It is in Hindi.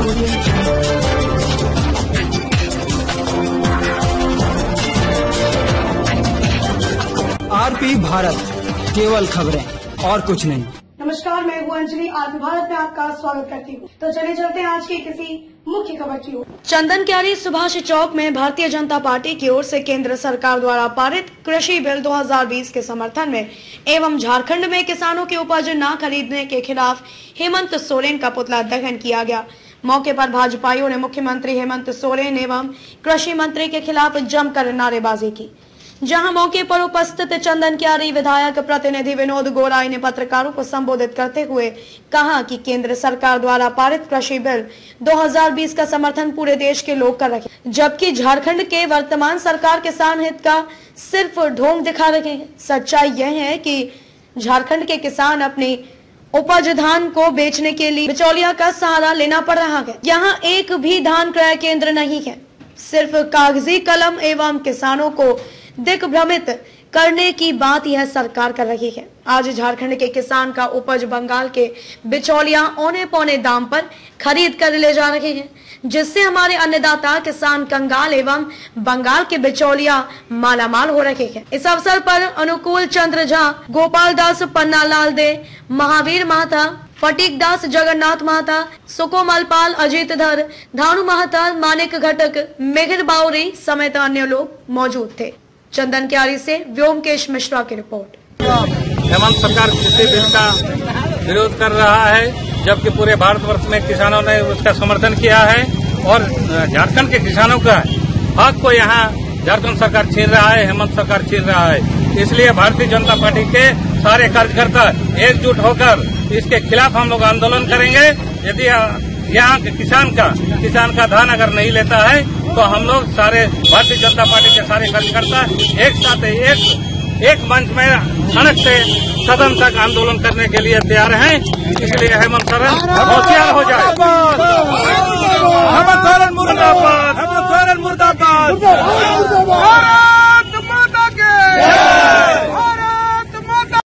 आरपी भारत, केवल खबरें और कुछ नहीं। नमस्कार, मैं हूँ अंजलि। आरपी भारत में आपका स्वागत करती हूँ। तो चलिए चलते हैं आज की किसी मुख्य खबर की ओर। चंदन क्यारी सुभाष चौक में भारतीय जनता पार्टी की ओर से केंद्र सरकार द्वारा पारित कृषि बिल 2020 के समर्थन में एवं झारखंड में किसानों की उपज न खरीदने के खिलाफ हेमंत सोरेन का पुतला दहन किया गया। मौके पर भाजपाइयों ने मुख्यमंत्री हेमंत सोरेन एवं कृषि मंत्री के खिलाफ जमकर नारेबाजी की। जहां मौके पर उपस्थित चंदन क्यारी विधायक प्रतिनिधि विनोद गोराई ने पत्रकारों को संबोधित करते हुए कहा कि केंद्र सरकार द्वारा पारित कृषि बिल 2020 का समर्थन पूरे देश के लोग कर रहे हैं, जबकि झारखंड के वर्तमान सरकार किसान हित का सिर्फ ढोंग दिखा रहे हैं। सच्चाई यह है कि झारखंड के किसान अपनी उपज धान को बेचने के लिए बिचौलिया का सहारा लेना पड़ रहा है। यहाँ एक भी धान क्रय केंद्र नहीं है, सिर्फ कागजी कलम एवं किसानों को दिग्भ्रमित करने की बात यह सरकार कर रही है। आज झारखंड के किसान का उपज बंगाल के बिचौलिया औने पौने दाम पर खरीद कर ले जा रहे हैं, जिससे हमारे अन्नदाता किसान कंगाल एवं बंगाल के बिचौलिया मालामाल हो रहे हैं। इस अवसर पर अनुकूल चंद्र झा, गोपाल दास पन्नालाल दे, महावीर महता, फटीक दास, जगन्नाथ महता, सुकोमल पाल, अजीत धर, धानु महता, मानिक घटक, मेघर बावरी समेत अन्य लोग मौजूद थे। चंदन क्यारी से व्योमकेश मिश्रा की रिपोर्ट। हेमंत सरकार कृषि बिल का विरोध कर रहा है, जबकि पूरे भारतवर्ष में किसानों ने उसका समर्थन किया है और झारखंड के किसानों का हक को यहाँ झारखंड सरकार छीन रहा है, हेमंत सरकार छीन रहा है। इसलिए भारतीय जनता पार्टी के सारे कार्यकर्ता एकजुट होकर इसके खिलाफ हम लोग आंदोलन करेंगे। यदि यहाँ के किसान का धान अगर नहीं लेता है तो हम लोग सारे भारतीय जनता पार्टी के सारे कार्यकर्ता एक साथ एक मंच में सड़क से सदन तक आंदोलन करने के लिए तैयार हैं। इसलिए हेमंत सोरेन होशियार हो जाए। हेमंत सोरेन मुर्दाबाद, हेमंत सोरेन मुर्दाबाद।